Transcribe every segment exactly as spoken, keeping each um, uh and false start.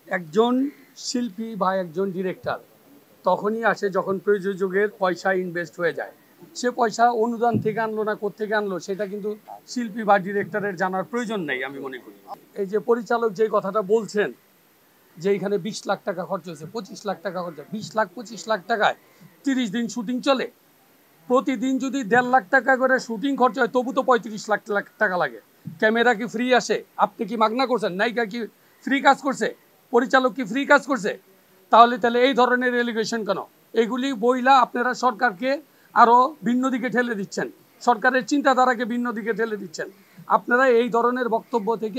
একজন শিল্পী বা একজন ডিরেক্টর তখনই আসে যখন প্রযোজকের পয়সা ইনভেস্ট হয়ে যায়। সে পয়সা অনুদান থেকে আনলো না কোত্থেকে আনলো সেটা কিন্তু শিল্পী বা ডিরেক্টরের জানার প্রয়োজন নেই আমি মনে করি। এই যে পরিচালক যে কথাটা বলছেন যে এখানে বিশ লাখ টাকা খরচ হয়েছে, পঁচিশ লাখ টাকা খরচ, বিশ লাখ পঁচিশ লাখ টাকায় তিরিশ দিন শুটিং চলে। প্রতিদিন যদি দেড় লাখ টাকা করে শুটিং খরচ হয় তবু তো পঁয়ত্রিশ লাখ টাকা লাগে। ক্যামেরা কি ফ্রি আসে? আপনি কি মাগনা করছেন? নায়িকা কি ফ্রি কাজ করছে? পরিচালক কি ফ্রি কাজ করছে? তাহলে তাহলে এই ধরনের এলিগেশন কেন? এগুলি বইলা আপনারা সরকারকে আরও ভিন্ন দিকে ঠেলে দিচ্ছেন, সরকারের চিন্তাধারাকে ভিন্ন দিকে ঠেলে দিচ্ছেন। আপনারা এই ধরনের বক্তব্য থেকে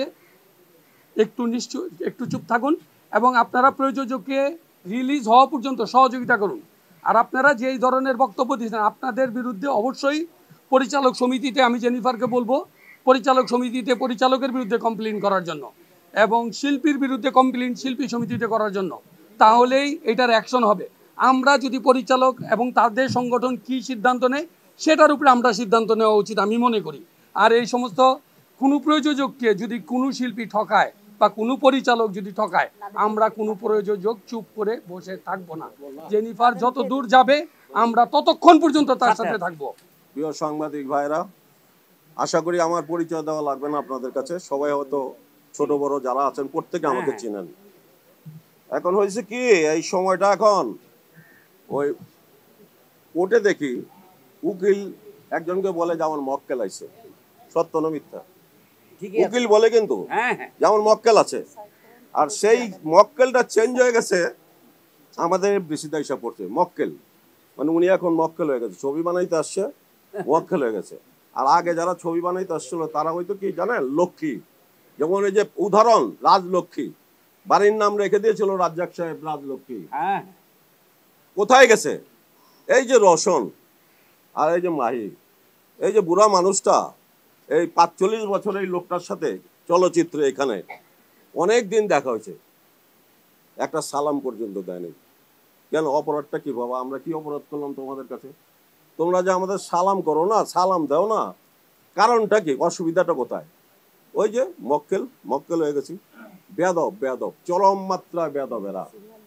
একটু নিশ্চয় একটু চুপ থাকুন এবং আপনারা প্রযোজককে রিলিজ হওয়া পর্যন্ত সহযোগিতা করুন। আর আপনারা যে এই ধরনের বক্তব্য দিচ্ছেন আপনাদের বিরুদ্ধে অবশ্যই পরিচালক সমিতিতে, আমি জেনিফারকে বলবো পরিচালক সমিতিতে পরিচালকের বিরুদ্ধে কমপ্লেন করার জন্য এবং শিল্পীর বিরুদ্ধে কমপ্লেন শিল্পী সমিতিতে করার জন্য। তাহলেই এটার অ্যাকশন হবে। আমরা যদি পরিচালক এবং তাদের সংগঠন কি সিদ্ধান্ত নেয় সেটার উপরে আমরা সিদ্ধান্ত নেওয়া উচিত আমি মনে করি। আর এই সমস্ত কোনো প্রযোজককে যদি কোনো শিল্পী ঠকায় বা কোনো পরিচালক যদি ঠকায় আমরা কোনো প্রযোজক চুপ করে বসে থাকবো না। জেনিফার যত দূর যাবে আমরা ততক্ষণ পর্যন্ত তার সাথে থাকবো। প্রিয় সাংবাদিক ভাইরা, আশা করি আমার পরিচয় দেওয়া লাগবে না আপনাদের কাছে, সবাই হয়তো ছোট বড় যারা আছেন প্রত্যেকে আমাকে চিনেন। এখন হয়েছে কি, এই সময়টা এখন ওই কোর্টে দেখি উকিল একজনকে বলে যেমন মক্কেল আছে, সত্য না মিথ্যা? উকিল বলে কিন্তু যেমন মক্কেল আছে, আর সেই মক্কেলটা চেঞ্জ হয়ে গেছে আমাদের বিসিতে এসে পড়ছে। মক্কেল মানে উনি এখন মক্কেল হয়ে গেছে, ছবি বানাইতে আসছে মক্কেল হয়ে গেছে। আর আগে যারা ছবি বানাইতে আসছিল তারা হয়তো কি জানেন, লক্ষ্মী। যেমন এই যে উদাহরণ রাজলক্ষ্মী, বাড়ির নাম রেখে দিয়েছিল রাজ্জাক সাহেব রাজলক্ষ্মী, কোথায় গেছে? এই যে রোশন আর এই যে মাহি, এই যে বুড়া মানুষটা, এই পাঁচচল্লিশ বছর এই লোকটার সাথে চলচ্চিত্রে এখানে অনেক দিন দেখা হয়েছে, একটা সালাম পর্যন্ত দেয়নি। কেন? অপরাধটা কি বাবা? আমরা কি অপরাধ করলাম তোমাদের কাছে? তোমরা যে আমাদের সালাম করো না, সালাম দাও না, কারণটা কি? অসুবিধাটা কোথায়? ওই যে মক্কেল মক্কেল হয়ে গেছি। বেয়াদব বেয়াদব, চরম মাত্রা বেয়াদব এরা।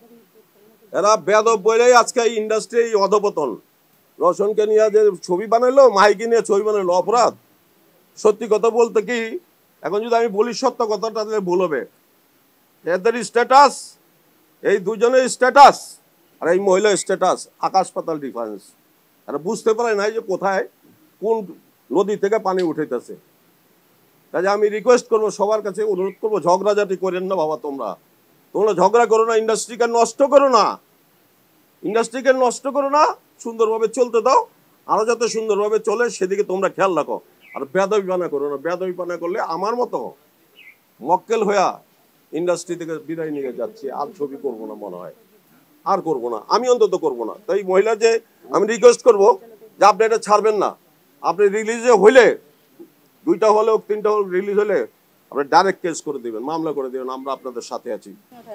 এরা বেয়াদব বলেই আজকে এই ইন্ডাস্ট্রি অধপতন। রোশনকে নিয়ে যে ছবি বানাইলো, মাহিকে নিয়ে ছবি বানাইলো, অপরাধ। সত্যি কথা বলতে কি, এখন যদি আমি বলি সত্য কথাটা তাহলে ভুল হবে। এদের স্ট্যাটাস, এই দুজনের স্ট্যাটাস আর এই মহিলার স্ট্যাটাস আকাশ পাতাল ডিফারেন্স। এরা বুঝতে পারে নাই যে কোথায় কোন নদী থেকে পানি উঠাইতেছে। কাজে আমি রিকোয়েস্ট করবো সবার কাছে, অনুরোধ করবো, ঝগড়াঝাটি করেন না বাবা। তোমরা তোমরা ঝগড়া করো না, ইন্ডাস্ট্রিকে নষ্ট করো না, ইন্ডাস্ট্রিকে নষ্ট করো না, সুন্দরভাবে চলতে দাও। আরো যাতে সুন্দরভাবে চলে সেদিকে তোমরা খেয়াল রাখো। আর বেয়াদবি বানা করো না, বেয়াদবি বানা করলে আমার মতো মক্কেল হইয়া ইন্ডাস্ট্রি থেকে বিদায় নিয়ে যাচ্ছি, আর ছবি করবো না মনে হয়, আর করবো না, আমি অন্তত করবো না। তাই মহিলা যে আমি রিকোয়েস্ট করবো যে আপনি এটা ছাড়বেন না। আপনি রিলিজে হইলে, দুইটা হলেও তিনটা হলেও রিলিজ হলে আপনি ডাইরেক্ট কেস করে দিবেন, মামলা করে দিবেন, আমরা আপনাদের সাথে আছি।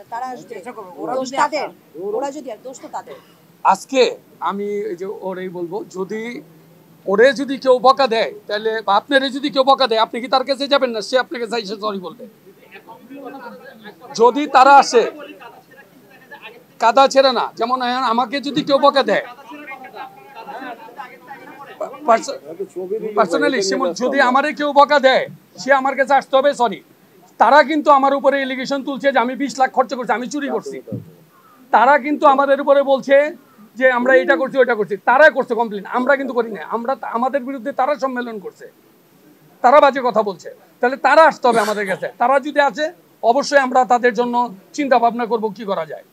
আজকে আমি এই যে ওরেই বলবো, যদি ওরে যদি কেউ বকা দেয় তাহলে আপনারে যদি কেউ বকা দেয় আপনি কি তার কাছে যাবেন না? সে আপনাকে চাই সে সরি বলবে। যদি তারা আসে কাদা ছেড়ে না, যেমন আমাকে যদি কেউ বকা দেয় পার্সোনালি, যদি আমারে কেউ বকা দেয় সে আমার কাছে আসতে হবে সরি। তারা কিন্তু আমার উপরে এলিগেশন তুলছে যে আমি বিশ লাখ খরচ করছি, আমি চুরি করছি। তারা কিন্তু আমাদের উপরে বলছে যে আমরা এটা করছি ওইটা করছি। তারা করছে কমপ্লেন, আমরা কিন্তু করি না। আমরা আমাদের বিরুদ্ধে তারা সম্মেলন করছে, তারা বাজে কথা বলছে। তাহলে তারা আসতে হবে আমাদের কাছে। তারা যদি আসে অবশ্যই আমরা তাদের জন্য চিন্তা ভাবনা করব কি করা যায়।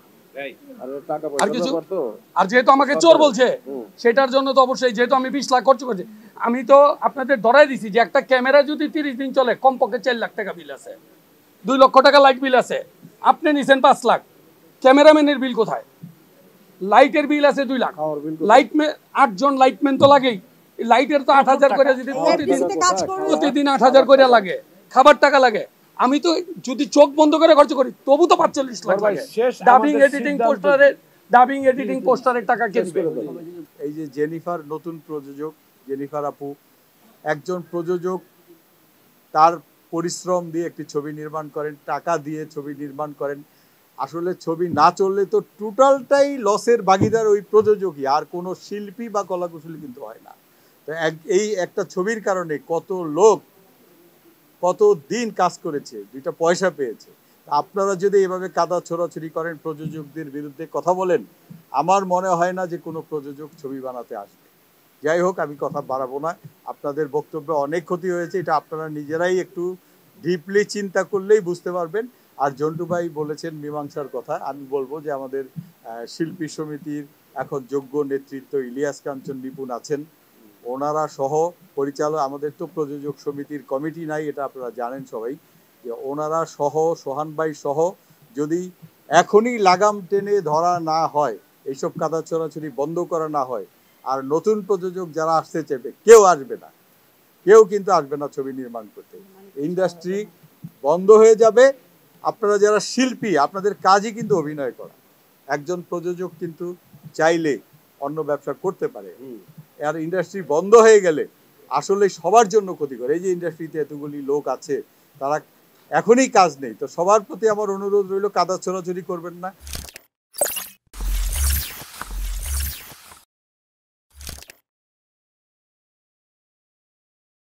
আর কিছু, আর যেহেতু আমাকে চোর বলছে সেটার জন্য তো অবশ্যই, যেহেতু আমি বিশ লাখ খরচ করছি, আমি তো আপনাদের ধরাই দিছি যে একটা ক্যামেরা যদি তিরিশ দিন চলে কমপক্ষে চার লাখ টাকা বিল আছে, দুই লক্ষ টাকা লাইট বিল আছে। আপনি নিছেন পাঁচ লাখ, ক্যামেরাম্যানের বিল কোথায়? লাইটের বিল আছে দুই লাখ। লাইট আটজন লাইটম্যান তো লাগেই, লাইটের তো আট হাজার করে, যদি প্রতিদিন প্রতিদিন আট হাজার করে লাগে, খাবার টাকা লাগে। আমি তো যদি চোখ বন্ধ করে খরচ করি তবু তো পাঁচচল্লিশ লাখ লাগে। ডাবিং এডিটিং পোস্টারের ডাবিং এডিটিং পোস্টারের টাকা কে দিবে? এই যে জেনিফার নতুন প্রযোজক, জেনিফার আপু একজন প্রযোজক, তার পরিশ্রম দিয়ে একটি ছবি নির্মাণ করেন, টাকা দিয়ে ছবি নির্মাণ করেন, আসলে ছবি না চললে তো টোটালটাই লসের ভাগিদার ওই প্রযোজকই, আর কোনো শিল্পী বা কলাকুশলী কিন্তু হয় না। তো এই একটা ছবির কারণে কত লোক কত দিন কাজ করেছে, দুইটা পয়সা পেয়েছে। আপনারা যদি এভাবে কাদা ছোড়াছুরি করেন, প্রযোজকদের বিরুদ্ধে কথা বলেন, আমার মনে হয় না যে কোনো প্রযোজক ছবি বানাতে আসবে। যাই হোক, আমি কথা বাড়াবো না, আপনাদের বক্তব্যে অনেক ক্ষতি হয়েছে, এটা আপনারা নিজেরাই একটু ডিপলি চিন্তা করলেই বুঝতে পারবেন। আর জন্টু ভাই বলেছেন মীমাংসার কথা, আমি বলবো যে আমাদের শিল্পী সমিতির এখন যোগ্য নেতৃত্ব ইলিয়াস কাঞ্চন নিপুণ আছেন, ওনারা সহ পরিচালক, আমাদের তো প্রযোজক সমিতির কমিটি নাই, এটা আপনারা জানেন সবাই, যে ওনারা সহ সোহান ভাই সহ যদি এখনই লাগাম টেনে ধরা না হয়, এইসব কাদা চোরাচুরি বন্ধ করা না হয়, আর নতুন প্রযোজক যারা আসতে চাইবে কেউ আসবে না, কেউ কিন্তু আসবে না ছবি নির্মাণ করতে, ইন্ডাস্ট্রি বন্ধ হয়ে যাবে। আপনারা যারা শিল্পী, আপনাদের কাজই কিন্তু অভিনয় করা, একজন প্রযোজক কিন্তু চাইলে অন্য ব্যবসা করতে পারে, আর ইন্ডাস্ট্রি বন্ধ হয়ে গেলে আসলে সবার জন্য ক্ষতিকর। এই যে ইন্ডাস্ট্রিতে এতগুলি লোক আছে, তারা এখনই কাজ নেই, তো সবার প্রতি আমার অনুরোধ রইল কাদা ছোড়াছুরি করবেন না।